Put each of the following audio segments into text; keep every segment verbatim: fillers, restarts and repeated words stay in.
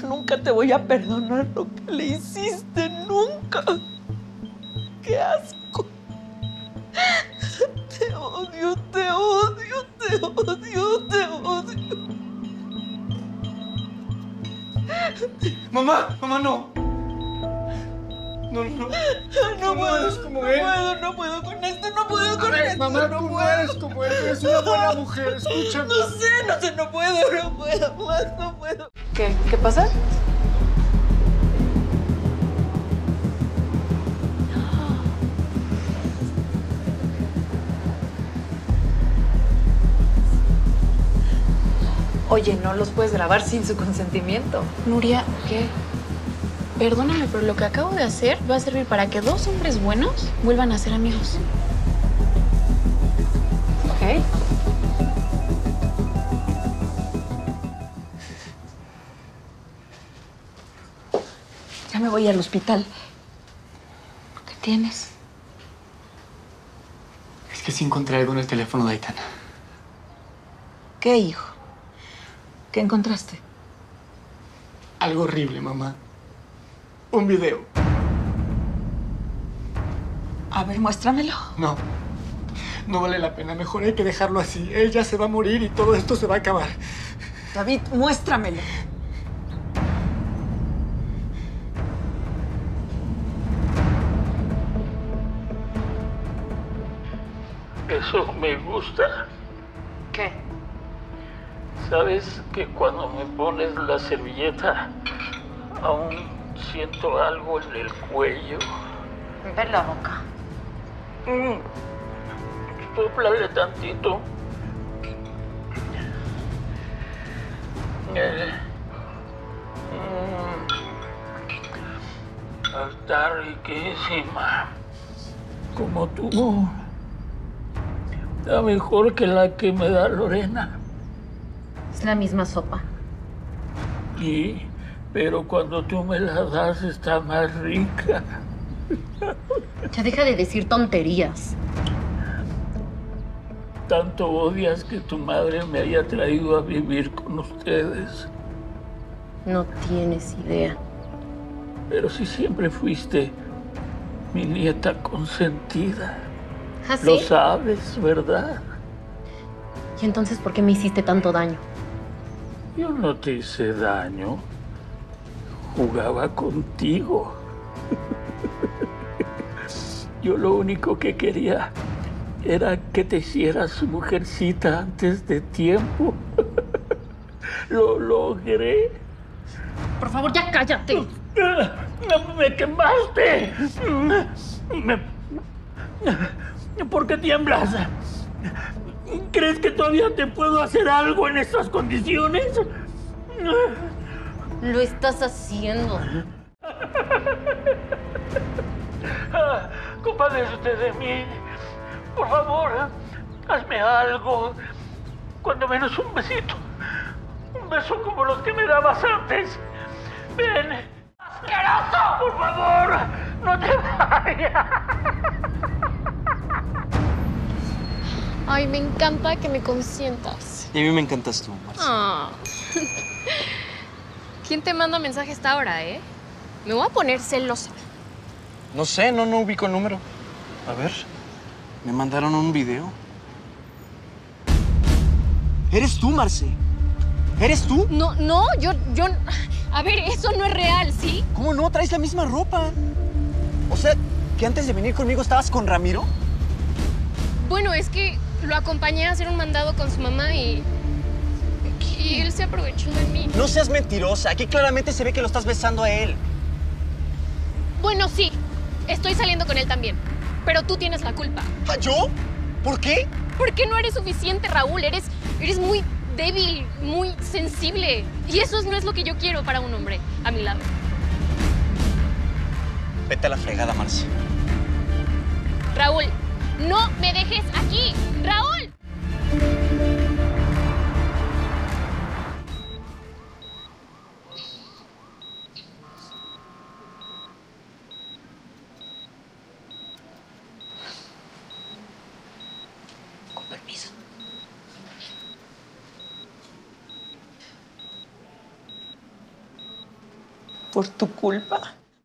nunca te voy a perdonar lo que le hiciste, nunca. ¡Qué asco! Te odio, te odio, te odio, te odio. Mamá, mamá, no. No, no, no. No Tú puedo, no eres como no él. puedo, no puedo con esto, no puedo con A ver, esto. mamá, no tú puedo. no eres como él. Eres una buena mujer, escúchame. No sé, no sé, no puedo, no puedo más, no puedo. ¿Qué? ¿Qué pasa? Oye, no los puedes grabar sin su consentimiento. Nuria, ¿Qué? perdóname, pero lo que acabo de hacer va a servir para que dos hombres buenos vuelvan a ser amigos. Ok. Ya me voy al hospital. ¿Qué tienes? Es que sí encontré algo en el teléfono de Aitana. ¿Qué, hijo? ¿Qué encontraste? Algo horrible, mamá. Un video. A ver, muéstramelo. No. No vale la pena. Mejor hay que dejarlo así. Él ya se va a morir y todo esto se va a acabar. David, muéstramelo. Eso me gusta. ¿Qué? ¿Sabes que cuando me pones la servilleta aún siento algo en el cuello? Ve la boca. Mm. Sóplale tantito. Eh. Mm. Está riquísima. Como tú. Está mejor que la que me da Lorena. Es la misma sopa. Sí, pero cuando tú me la das está más rica. Ya deja de decir tonterías. Tanto odias que tu madre me haya traído a vivir con ustedes. No tienes idea. Pero si siempre fuiste mi nieta consentida. ¿Ah, sí? Lo sabes, ¿verdad? ¿Y entonces por qué me hiciste tanto daño? Yo no te hice daño. Jugaba contigo. Yo lo único que quería era que te hicieras mujercita antes de tiempo. Lo logré. Por favor, ya cállate. ¡Me quemaste! Me... ¿Por qué tiemblas? ¿Crees que todavía te puedo hacer algo en estas condiciones? Lo estás haciendo. Compadécete de mí. Por favor, hazme algo. Cuando menos un besito. Un beso como los que me dabas antes. Ven. ¡Asqueroso! Por favor, no te vayas. Ay, me encanta que me consientas. Y a mí me encantas tú, Marcia. Ah. ¿Quién te manda mensaje a esta hora, eh? Me voy a poner celosa. No sé, no, no ubico el número. A ver, me mandaron un video. ¿Eres tú, Marce? ¿Eres tú? No, no, yo, yo... A ver, eso no es real, ¿sí? ¿Cómo no? Traes la misma ropa. O sea, que antes de venir conmigo estabas con Ramiro. Bueno, es que lo acompañé a hacer un mandado con su mamá y... Y él se aprovechó de mí. No seas mentirosa. Aquí claramente se ve que lo estás besando a él. Bueno, sí. Estoy saliendo con él también. Pero tú tienes la culpa. ¿Ah, yo? ¿Por qué? Porque no eres suficiente, Raúl. Eres, eres muy débil, muy sensible. Y eso no es lo que yo quiero para un hombre a mi lado. Vete a la fregada, Marce. Raúl, no me dejes aquí. ¡Raúl! Con permiso. por tu culpa.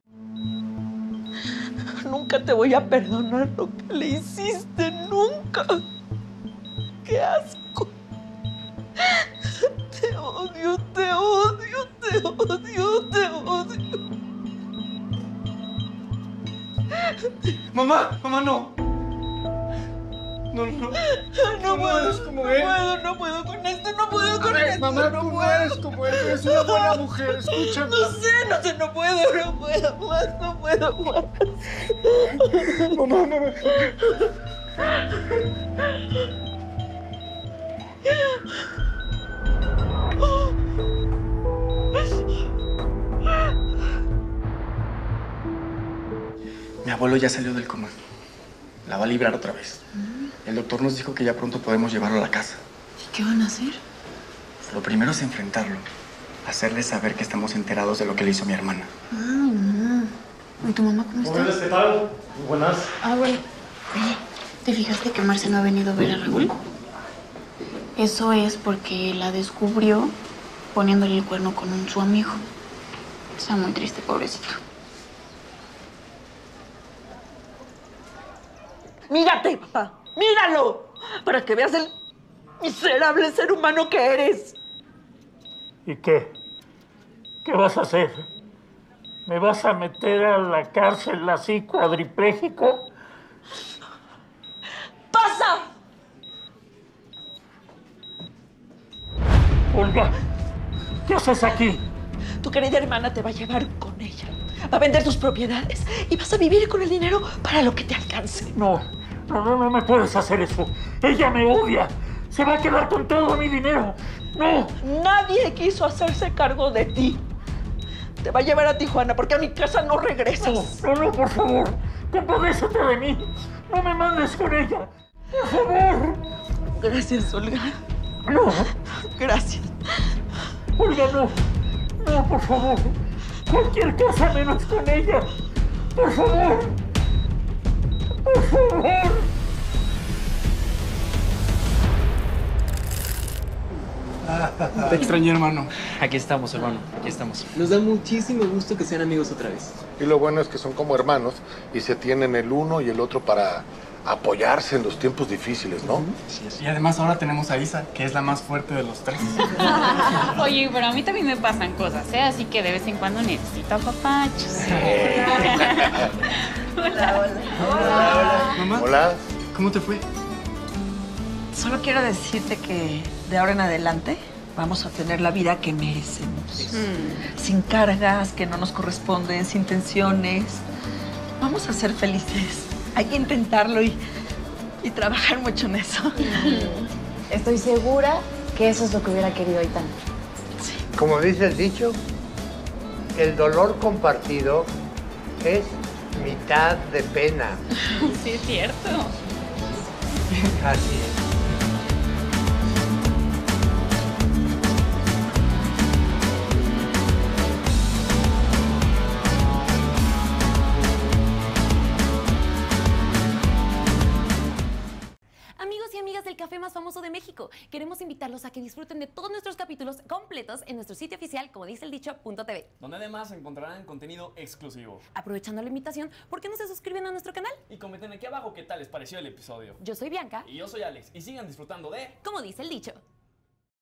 Nunca te voy a perdonar lo que le hiciste, nunca. ¡Qué asco! Te odio, te odio, te odio, te odio. Mamá, mamá, no. No, no. No puedo, eres como no él. puedo, no puedo con esto, no puedo con Ay, esto. mamá, no tú no puedo. eres como él. Eres una buena mujer, escúchame. No sé, no sé, no puedo, no puedo más, no puedo más. Mamá, mamá. Mi abuelo ya salió del coma. La va a librar otra vez. El doctor nos dijo que ya pronto podemos llevarlo a la casa. ¿Y qué van a hacer? Lo primero es enfrentarlo. Hacerle saber que estamos enterados de lo que le hizo a mi hermana. Ah, no. ¿Y tu mamá cómo está? Buenas, ¿qué tal? Muy buenas. Ah, bueno. Oye, ¿te fijaste que Marce no ha venido a ver a Raúl? Eso es porque la descubrió poniéndole el cuerno con un, su amigo. Está muy triste, pobrecito. Mírate, papá, míralo, para que veas el miserable ser humano que eres. ¿Y qué? ¿Qué vas a hacer? ¿Me vas a meter a la cárcel así cuadripléjico? ¡Pasa! Olga, ¿qué haces aquí? Tu querida hermana te va a llevar con ella. Va a vender tus propiedades y vas a vivir con el dinero para lo que te alcance. No, no, no, no me puedes hacer eso. Ella me odia. Se va a quedar con todo mi dinero. No. Nadie quiso hacerse cargo de ti. Te va a llevar a Tijuana porque a mi casa no regresas. No, no, no, por favor. Compadécete de mí. No me mandes con ella. Por favor. Gracias, Olga. No. Gracias. Olga, no. No, por favor. Cualquier cosa menos con ella. Por favor. Por favor. Te extrañé, hermano. Aquí estamos, hermano. Aquí estamos. Nos da muchísimo gusto que sean amigos otra vez. Y lo bueno es que son como hermanos y se tienen el uno y el otro para apoyarse en los tiempos difíciles, ¿no? Y además ahora tenemos a Isa, que es la más fuerte de los tres. Oye, pero a mí también me pasan cosas, ¿eh? Así que de vez en cuando necesito papachos. Hola, hola. Hola. Mamá, Hola. ¿cómo te fue? Solo quiero decirte que de ahora en adelante vamos a tener la vida que merecemos. Mm. Sin cargas que no nos corresponden, sin tensiones. Vamos a ser felices. Hay que intentarlo y, y trabajar mucho en eso. Estoy segura que eso es lo que hubiera querido Aitán. Como dice el dicho, el dolor compartido es mitad de pena. Sí, es cierto. Así es. Amigos y amigas del café más famoso de México, queremos invitarlos a que disfruten de todos nuestros capítulos completos en nuestro sitio oficial, como dice el dicho, punto tv. Donde además encontrarán contenido exclusivo. Aprovechando la invitación, ¿por qué no se suscriben a nuestro canal? Y comenten aquí abajo qué tal les pareció el episodio. Yo soy Bianca, Y yo soy Alex. Y sigan disfrutando de... como dice el dicho.